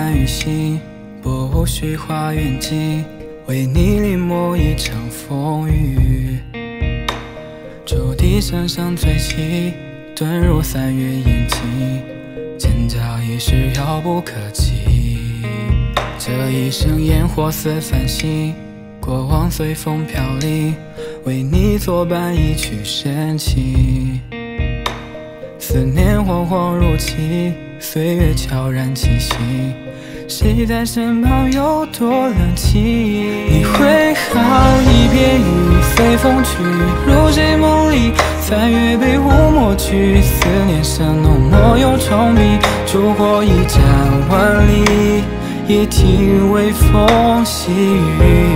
繁雨息，不虚化远近，为你临摹一场风雨。竹笛声声催起，遁入3月阴晴，尖叫已是遥不可及。这一生烟火似繁星，过往随风飘零，为你作伴一曲深情。思念惶惶如期，岁月悄然清醒，谁在身旁有多冷清？你会好一片雨随风去，入谁梦里3月被雾抹去，思念声浓莫有重迷，烛火一盏万里，也听微风细雨。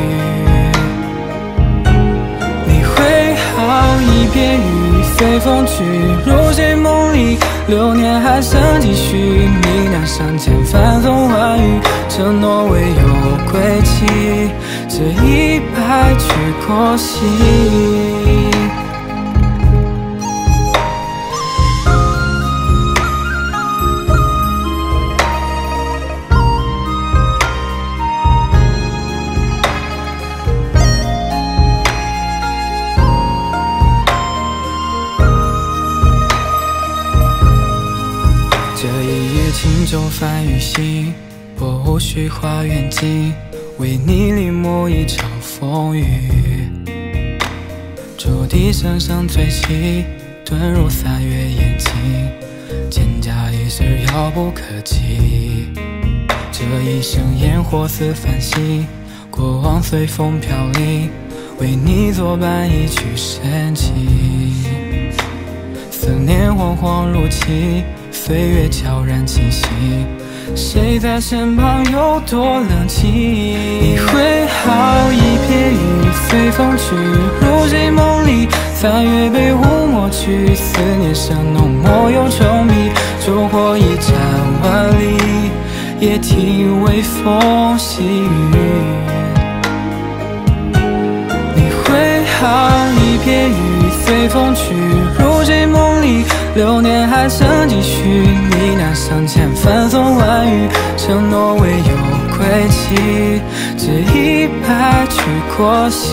你会好一片雨随风去，入谁梦里流年还剩几许，你俩相见繁风万雨，承诺唯有归期，这一败去过隙。这一夜轻舟泛雨息，不虚化远近，为你临摹一场风雨。竹笛声声催起，遁入3月阴晴，蒹葭已是遥不可及。这一生烟火似繁星，过往随风飘零，为你作伴一曲深情。思念惶惶如期，岁月悄然清醒，谁在身旁有多冷清？你会好一片雨随风去，入谁梦里3月被雾抹去，思念声浓莫有重迷，烛火一盏万里，也听微风细雨。你会好一片雨随风去，入谁梦里流年还剩几许，你俩相见繁风万雨，承诺唯有归期，这一败去过隙。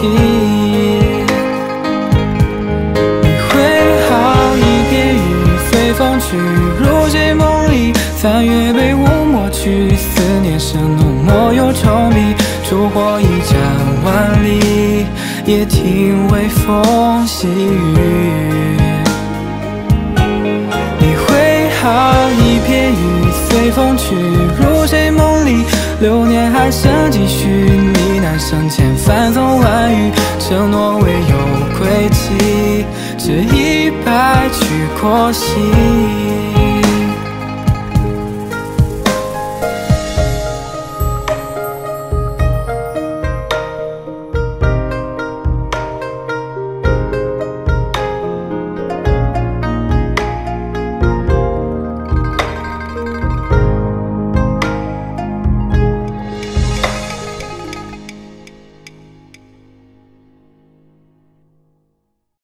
你会好一片雨随风去，入谁梦里3月被雾抹去，思念声浓莫有重迷，烛火一盏万里，也听微风细雨。你会好一片雨随风去，入谁梦里流年还剩几许，你俩相见繁风万雨，承诺唯有归期，这一败去过隙。